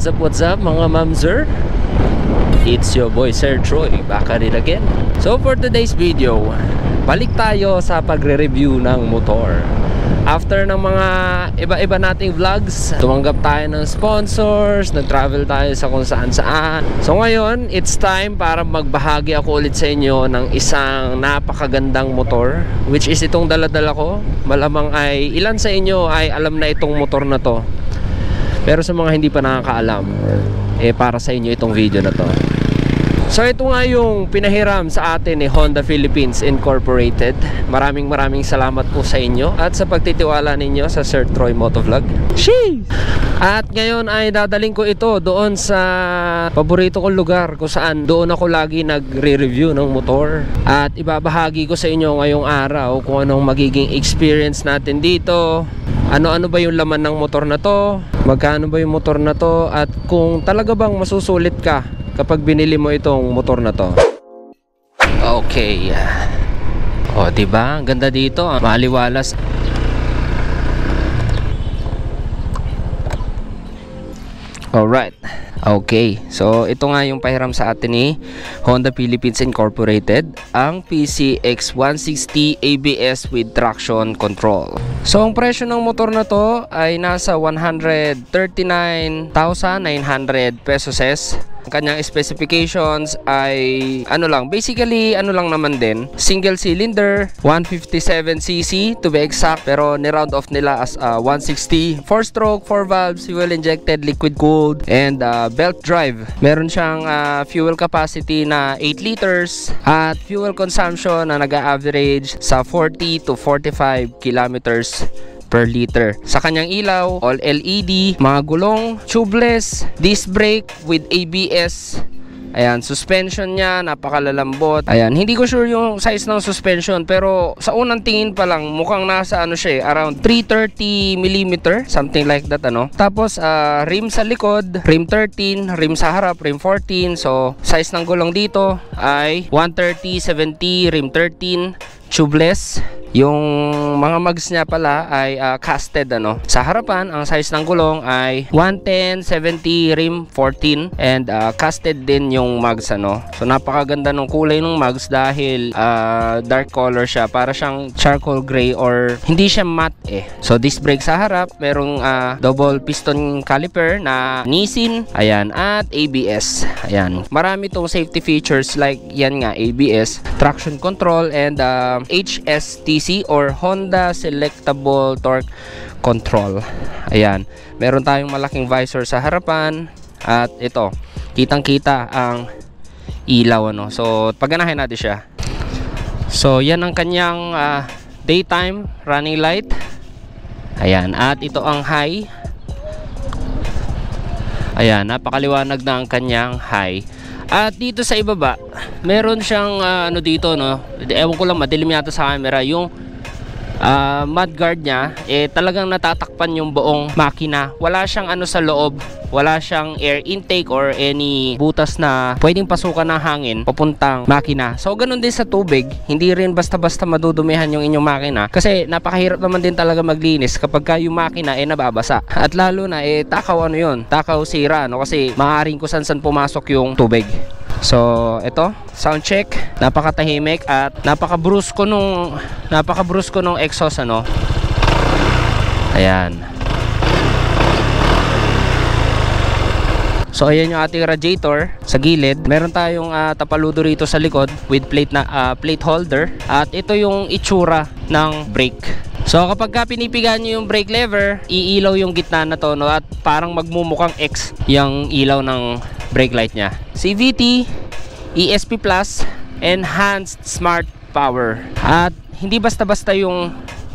What's up mga mamzer? It's your boy Sir Troy, back at it again. So for today's video, balik tayo sa pagre-review ng motor. After ng mga iba-iba nating vlogs, tumanggap tayo ng sponsors, nag-travel tayo sa kung saan-saan. So ngayon, it's time para magbahagi ako ulit sa inyo ng isang napakagandang motor, which is itong dala-dala ko. Malamang ay ilan sa inyo ay alam na itong motor na to. Pero sa mga hindi pa nakakaalam, para sa inyo itong video na to. So ito nga yung pinahiram sa atin ni Honda Philippines Incorporated. Maraming salamat po sa inyo at sa pagtitiwala ninyo sa Sir Troy Motovlog. Sheesh! At ngayon ay dadaling ko ito doon sa paborito kong lugar kung saan doon ako lagi nagre-review ng motor. At ibabahagi ko sa inyo ngayong araw kung anong magiging experience natin dito. Ano-ano ba yung laman ng motor na to? Magkano ba yung motor na to? At kung talaga bang masusulit ka kapag binili mo itong motor na to. Okay. O, diba? Ang ganda dito. Maliwalas. Alright. Okay. So, ito nga yung pahiram sa atin ni Honda Philippines Incorporated. Ang PCX 160 ABS with traction control. So, ang presyo ng motor na to ay nasa 139,900 pesos. Ang kanyang specifications ay basically lang naman din, single cylinder, 157cc to be exact, pero ni-round off nila as 160, 4-stroke, 4 valves, fuel injected, liquid cooled, and belt drive. Meron siyang fuel capacity na 8 liters at fuel consumption na nag-average sa 40 to 45 kilometers per liter. Sa kanyang ilaw, all LED, mga gulong, tubeless, disc brake with ABS. Ayan, suspension niya, napakalalambot. Ayan, hindi ko sure yung size ng suspension, pero sa unang tingin pa lang, mukhang nasa around 330mm, something like that, Tapos, rim sa likod, rim 13, rim sa harap, rim 14. So, size ng gulong dito ay 130/70, rim 13, tubeless. Yung mga mags niya pala ay casted, Sa harapan, ang size ng gulong ay 110/70, rim 14, and casted din yung mags, So napakaganda ng kulay ng mags dahil dark color siya, para siyang charcoal gray or hindi siya matte So disc brake sa harap, merong double piston caliper na Nissin, ayan, at ABS. Ayan, marami tong safety features like yan nga, ABS, traction control, and HSTC or Honda Selectable Torque Control. Ayan, meron tayong malaking visor sa harapan at ito, kitang-kita ang ilaw, So, pagganahin natin siya. So, yan ang kanyang daytime running light. Ayan, at ito ang high. Ayan, napakaliwanag na ang kanyang high. At dito sa ibaba, meron siyang dito, ewan ko lang, madilim yata sa camera, yung mudguard niya, talagang natatakpan yung buong makina. Wala siyang sa loob, wala siyang air intake or any butas na pwedeng pasukan ng hangin papuntang makina. So ganun din sa tubig, hindi rin basta-basta madudumihan yung inyong makina, kasi napakahirap naman din talaga maglinis kapag yung makina nababasa. At lalo na takaw takaw sira, kasi maaaring kung saan pumasok yung tubig. So, ito, sound check, napakatahimik at napaka-brusco nung exhaust, Ayan. So, ayan yung ating radiator sa gilid. Meron tayong tapaludo rito sa likod with plate holder. At ito yung itsura ng brake. So kapag pinipigan nyo yung brake lever, iilaw yung gitna na to, at parang magmumukhang X yung ilaw ng brake light nya. CVT, ESP Plus, Enhanced Smart Power. At hindi basta-basta yung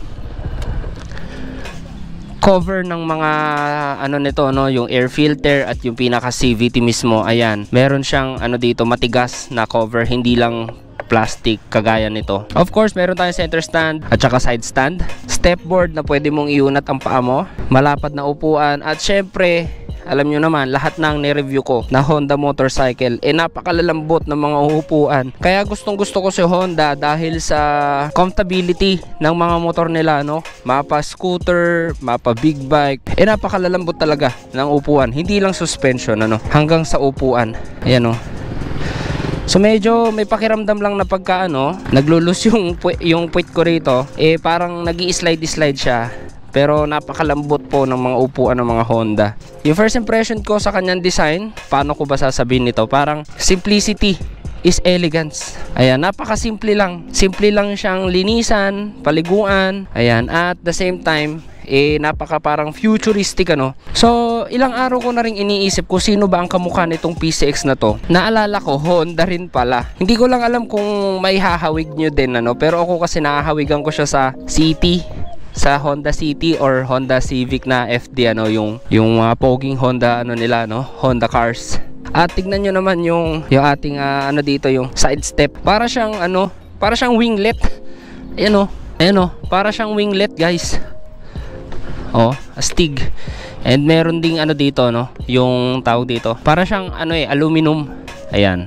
cover ng mga nito, yung air filter at yung pinaka CVT mismo. Ayan, meron siyang dito, matigas na cover, hindi lang plastic kagaya nito. Of course, meron tayong center stand at saka side stand, step board na pwede mong iunat ang paa mo, malapad na upuan, at syempre alam nyo naman, lahat ng nireview ko na Honda motorcycle, napakalalambot ng mga upuan. Kaya gustong gusto ko si Honda dahil sa comfortability ng mga motor nila, no? Mapa scooter, mapa big bike, napakalalambot talaga ng upuan. Hindi lang suspension, ano, hanggang sa upuan. Ayan, no? So medyo may pakiramdam lang na pagka naglulus yung puwit ko rito, parang nag-i-slide siya. Pero napakalambot po ng mga upuan ng mga Honda. Yung first impression ko sa kanyang design, paano ko ba sasabihin nito? Parang simplicity is elegance. Ayan, napakasimple lang. Simple lang siyang linisan, paliguan. Ayan, at the same time, napaka parang futuristic, ano. So ilang araw ko na rin iniisip kung sino ba ang kamukha nitong PCX na to. Naalala ko, Honda rin pala. Hindi ko lang alam kung may hahawig nyo din, ano, pero ako kasi nahahawigan ko siya sa City, sa Honda City or Honda Civic na FD, ano, yung mga poging Honda nila, no, Honda cars. At tignan nyo naman yung ating dito, yung side step. Para siyang para siyang winglet. Ayan para siyang winglet, guys. Astig. And meron ding dito, no, yung tawag dito. Para siyang aluminum. Ayan.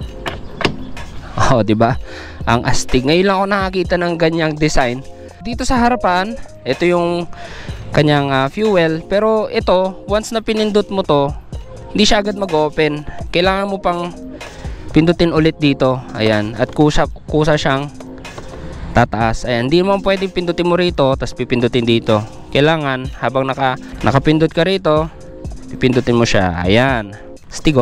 Di ba? Ang astig. Ngayon lang ako nakakita ng ganyang design. Dito sa harapan, ito yung kanyang fuel. Pero ito, once na pinindot mo to, hindi siya agad mag-open. Kailangan mo pang pindutin ulit dito. Ayan. At kusa siyang tataas. Ayan. Hindi mo pwedeng pindutin mo rito, tapos pipindutin dito. Kailangan habang nakapindot ka rito, pipindutin mo siya. Ayan. Stigo.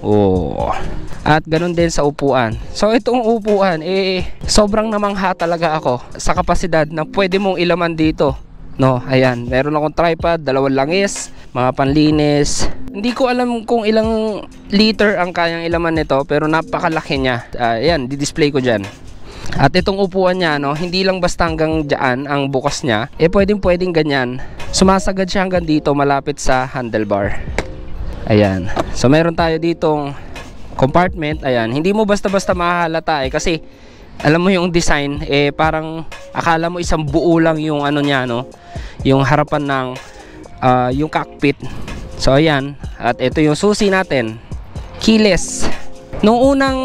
At ganun din sa upuan. So itong upuan, sobrang namangha talaga ako sa kapasidad na pwede mong ilaman dito, no. Ayan, meron akong tripod, 2 langis, mga panlinis. Hindi ko alam kung ilang liter ang kayang ilaman nito, pero napakalaki niya. Ayan, di-display ko dyan. At itong upuan niya, no, hindi lang basta hanggang dyan ang bukas niya, pwedeng ganyan. Sumasagad siya hanggang dito, malapit sa handlebar. Ayan. So meron tayo ditong compartment. Ayan, hindi mo basta-basta mahahalata kasi alam mo yung design, parang akala mo isang buo lang yung niya, no, yung harapan ng yung cockpit. So ayan, at ito yung susi natin, keyless. Nung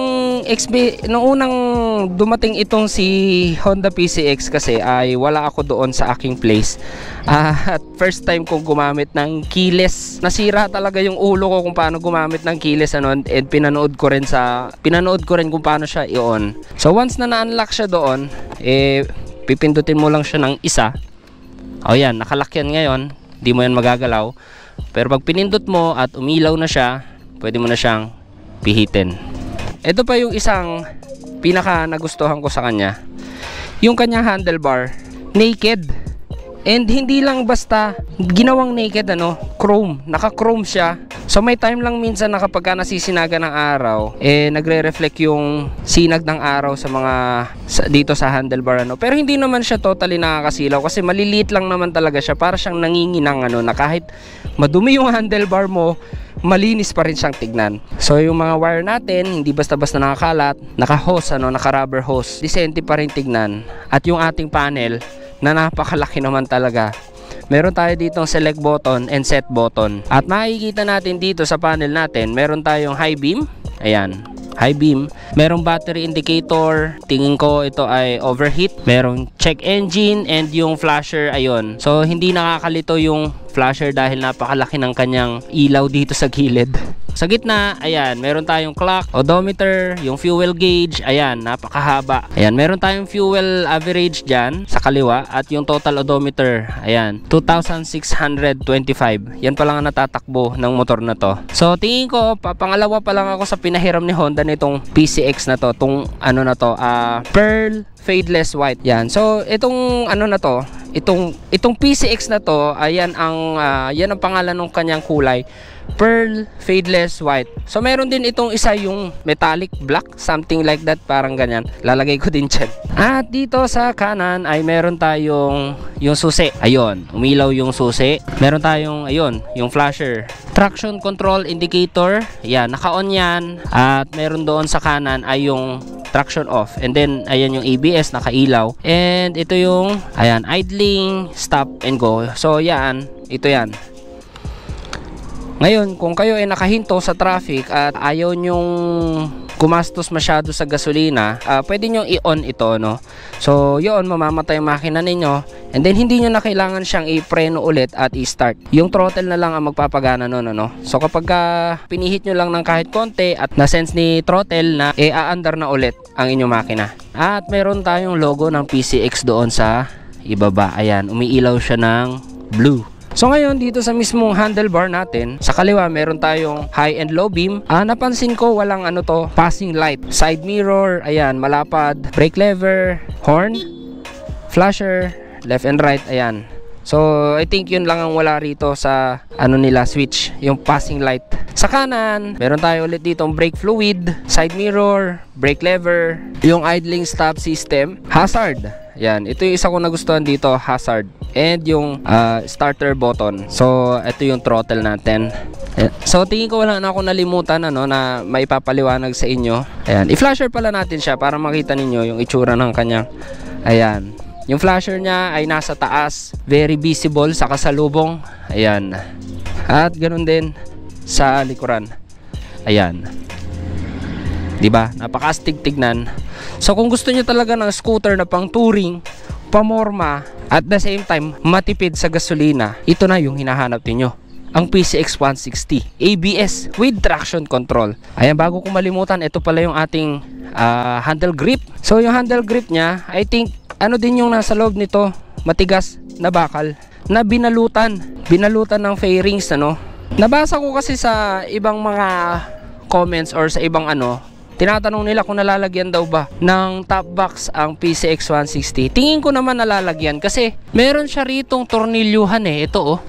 unang dumating itong si Honda PCX kasi ay wala ako doon sa aking place. At first time kong gumamit ng keyless. Nasira talaga yung ulo ko kung paano gumamit ng keyless, and pinanood ko rin kung paano siya i-on. So once na na-unlock siya doon, pipindutin mo lang siya ng isa. Yan, nakalock yan ngayon. Hindi mo yan magagalaw. Pero pag pinindot mo at umilaw na siya, pwede mo na siyang pihitin. Ito pa yung isang pinaka nagustuhan ko sa kanya, yung kanyang handlebar, naked. And hindi lang basta ginawang naked, chrome, naka-chrome siya. So may time lang minsan na kapag nasisinaga ng araw, nagre-reflect yung sinag ng araw sa mga dito sa handlebar, Pero hindi naman siya totally nakakasilaw kasi maliliit lang naman talaga siya, para siyang nanginginang, na kahit madumi yung handlebar mo, malinis pa rin siyang tignan. So yung mga wire natin, hindi basta-basta nakakalat, naka-hose, naka-rubber hose, disente pa rin tignan. At yung ating panel na napakalaki naman talaga. Meron tayo ditong select button and set button. At makikita natin dito sa panel natin, meron tayong high beam. Ayan, high beam. Merong battery indicator. Tingin ko ito ay overheat. Merong check engine and yung flasher, ayun. So hindi nakakalito yung flasher dahil napakalaki ng kanyang ilaw dito sa gilid. Sa gitna, ayan, meron tayong clock, odometer, yung fuel gauge, ayan, napakahaba. Ayan, meron tayong fuel average dyan sa kaliwa at yung total odometer, ayan, 2,625. Yan pa lang ang natatakbo ng motor na to. So, tingin ko, pangalawa pa lang ako sa pinahiram ni Honda nitong PCX na to, tong Pearl Fadeless White. Yan. So, itong itong PCX na to, yan ang pangalan ng kanyang kulay, Pearl Fadeless White. So meron din itong isa yung metallic black, something like that, parang ganyan. Lalagay ko din dyan. At dito sa kanan ay meron tayong yung susi. Ayun, umilaw yung susi. Meron tayong yung flasher. Traction control indicator. Yan, naka-on yan. At meron doon sa kanan ay yung traction off. And then ayan yung ABS nakailaw. And ito yung idling, stop and go. So yan, ito yan. Ngayon, kung kayo ay nakahinto sa traffic at ayaw nyong gumastos masyado sa gasolina, pwede nyo i-on ito, no? So, yun, mamamatay yung makina ninyo. And then, hindi nyo na kailangan siyang i-preno ulit at i-start. Yung throttle na lang ang magpapagana nun, ano? So, kapag pinihit nyo lang ng kahit konti at na-sense ni throttle na, aandar na ulit ang inyong makina. At meron tayong logo ng PCX doon sa ibaba. Ayan, umiilaw siya ng blue. So ngayon dito sa mismong handlebar natin, sa kaliwa meron tayong high and low beam. Napansin ko walang passing light. Side mirror, ayan, malapad. Brake lever, horn, flasher, left and right, ayan. So I think yun lang ang wala rito sa nila switch, yung passing light. Sa kanan, meron tayo ulit ditong brake fluid, side mirror, brake lever, yung idling stop system, hazard. Yan, ito yung isa ko nagustuhan dito, hazard. And yung starter button. So, ito yung throttle natin. So, tingin ko wala na ako nalimutan na maipapaliwanag sa inyo. Ayan, i-flasher pala natin siya para makita ninyo yung itsura ng kanyang. Ayan, yung flasher niya ay nasa taas, very visible sa kasalubong. Ayan. At ganoon din sa likuran. Ayan. 'Di ba? Napakastig tignan. So kung gusto niyo talaga ng scooter na pang touring, pamorma, at the same time matipid sa gasolina, ito na yung hinahanap niyo. Ang PCX 160 ABS with traction control. Ayan, bago ko malimutan, ito pala yung ating handle grip. So yung handle grip niya, I think din yung nasa loob nito, matigas na bakal na binalutan ng fairings, Nabasa ko kasi sa ibang mga comments or sa ibang tinatanong nila kung nalalagyan daw ba ng top box ang PCX 160. Tingin ko naman nalalagyan kasi meron siya ritong tornilyuhan ito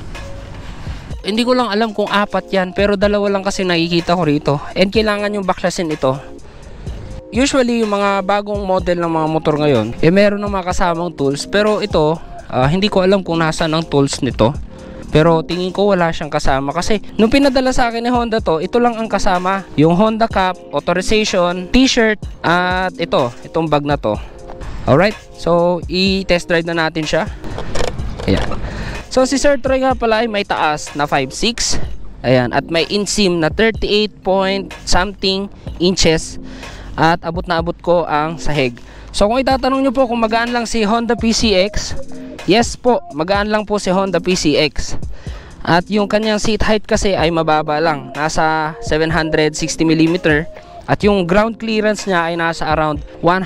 Hindi ko lang alam kung 4 yan, pero 2 lang kasi nakikita ko rito. And kailangan yung baklasin ito. Usually yung mga bagong model ng mga motor ngayon, meron ng mga kasamang tools, pero ito hindi ko alam kung nasaan ang tools nito. Pero tingin ko wala siyang kasama kasi nung pinadala sa akin ni Honda to, ito lang ang kasama. Yung Honda cap, authorization, t-shirt, at itong bag na to. Alright, so i-test drive na natin siya. Ayan. So si Sir Troy nga pala ay may taas na 5'6". Ayan, at may inseam na 38 point something inches. At abot na abot ko ang sahig. So kung itatanong nyo po kung magaan lang si Honda PCX, yes po, magaan lang po si Honda PCX. At yung kanyang seat height kasi ay mababa lang, nasa 760mm. At yung ground clearance niya ay nasa around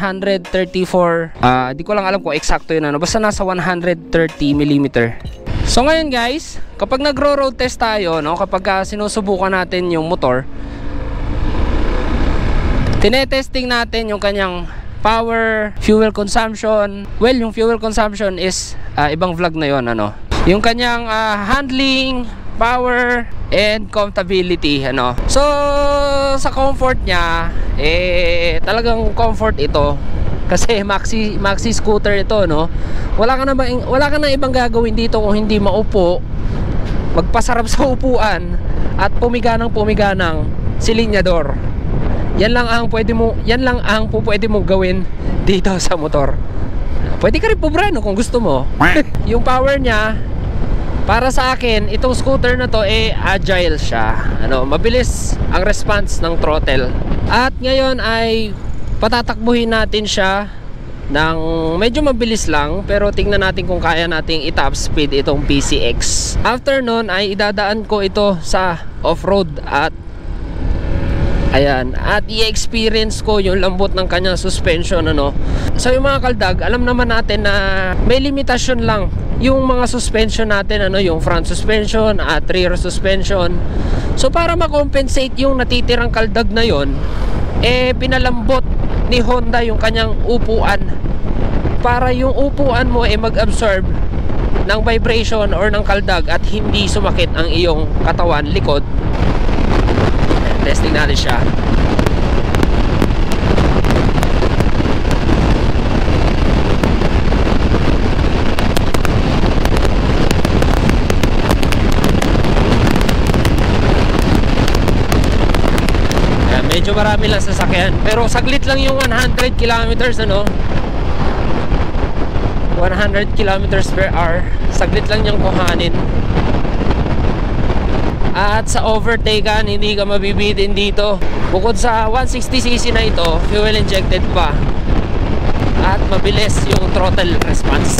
134. Di ko lang alam kung eksakto yun, basta nasa 130mm. So ngayon guys, kapag nagro-road test tayo, kapag sinusubukan natin yung motor, tinetesting natin yung kanyang power, fuel consumption. Well, yung fuel consumption is ibang vlog na yon, yung kanyang handling, power, and comfortability, So sa comfort niya, talagang comfort ito kasi maxi scooter ito, wala ka na ibang gagawin dito kung hindi maupo, magpasarap sa upuan, at pumiga ng silinyador. Yan lang ang pwede mong gawin dito sa motor. Pwede ka rin pubrano kung gusto mo. Yung power niya, para sa akin, itong scooter na to agile siya. Mabilis ang response ng throttle. At ngayon ay patatakbuhin natin siya ng medyo mabilis lang, pero tingnan natin kung kaya nating i-top speed itong PCX. After nun ay idadaan ko ito sa off-road at i-experience ko yung lambot ng kanyang suspension, So yung mga kaldag, alam naman natin na may limitasyon lang yung mga suspension natin, yung front suspension at rear suspension. So para ma-compensate yung natitirang kaldag na yon, pinalambot ni Honda yung kanyang upuan para yung upuan mo mag-absorb ng vibration or ng kaldag at hindi sumakit ang iyong katawan, likod. Testing natin siya. Medyo marami lang sasakyan, pero saglit lang yung 100 kilometers, 100 kilometers per hour. Saglit lang yung kuhanin. At sa overtakean, hindi ka mabibitin dito. Bukod sa 160cc na ito, fuel injected pa. At mabilis yung throttle response.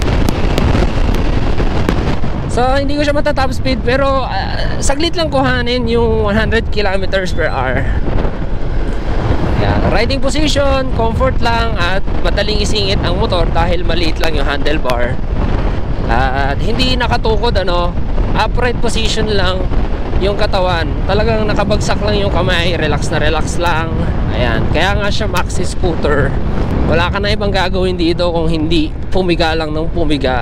So hindi ko siya matatop speed, pero saglit lang kuhanin yung 100 kilometers per hour. Yan. Riding position, comfort lang, at madaling isingit ang motor dahil maliit lang yung handlebar. At hindi nakatukod, upright position lang yung katawan. Talagang nakabagsak lang yung kamay, relax na relax lang. Ayan, kaya nga siya maxi scooter. Wala ka na ibang gagawin dito kung hindi pumiga lang ng pumiga.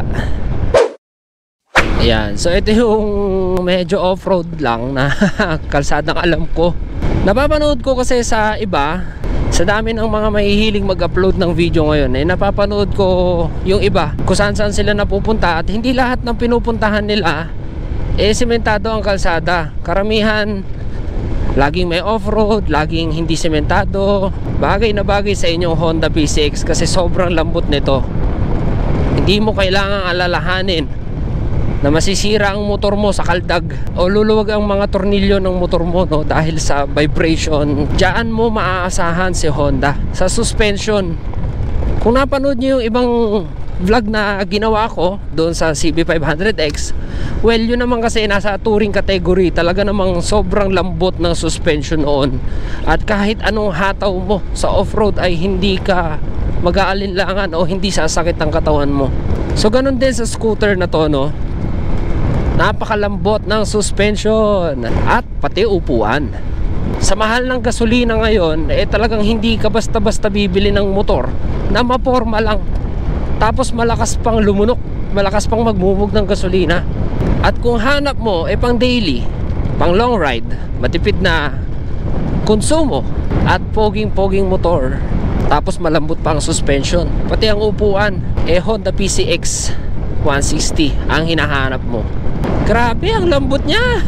Ayan, so ito yung medyo off-road lang na kalsadang alam ko. Napapanood ko kasi sa iba, sa dami ng mga mahihiling mag-upload ng video ngayon, napapanood ko yung iba kung saan sila napupunta, at hindi lahat ng pinupuntahan nila sementado ang kalsada. Karamihan laging may off-road, laging hindi sementado. Bagay na bagay sa inyong Honda PCX kasi sobrang lambot nito. Hindi mo kailangang alalahanin na masisira ang motor mo sa kaldag o luluwag ang mga tornilyo ng motor mo, dahil sa vibration. Diyan mo maaasahan si Honda. Sa suspension, kung napanood nyo yung ibang vlog na ginawa ko doon sa CB500X, well, yun naman kasi nasa touring category. Talaga namang sobrang lambot ng suspension noon, at kahit anong hataw mo sa off-road ay hindi ka mag-aalinlangan o hindi sasakit ang katawan mo. So ganun din sa scooter na to, napakalambot ng suspension at pati upuan. Sa mahal ng gasolina ngayon, talagang hindi ka basta-basta bibili ng motor na maporma lang, tapos malakas pang lumunok, malakas pang magmumug ng gasolina. At kung hanap mo pang daily, pang long ride, matipid na konsumo at poging-poging motor, tapos malambot pa ang suspension, pati ang upuan, Honda PCX 160 ang hinahanap mo. Grabe, ang lambot niya.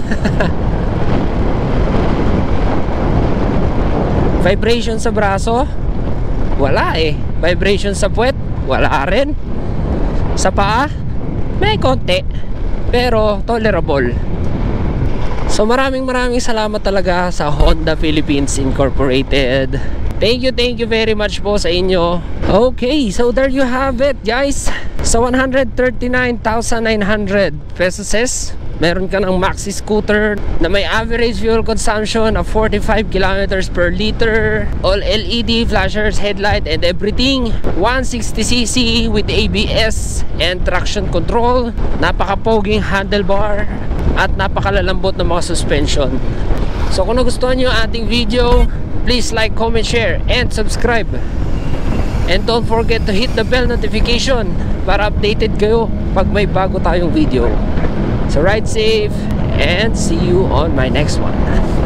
Vibration sa braso? Wala Vibration sa puwet? Wala rin. Sa paa? May konti, pero tolerable. So maraming salamat talaga sa Honda Philippines Incorporated. Thank you very much po sa inyo. Okay, so there you have it, guys. Sa 139,900 pesos, meron ka ng maxi scooter na may average fuel consumption of 45 kilometers per liter, all LED flashers, headlight and everything, 160cc with ABS and traction control, napaka-poging handlebar, at napakalalambot ng mga suspension. So kung nagustuhan nyo ang ating video, please like, comment, share, and subscribe. And don't forget to hit the bell notification para updated kayo pag may bago tayong video. So ride safe and see you on my next one.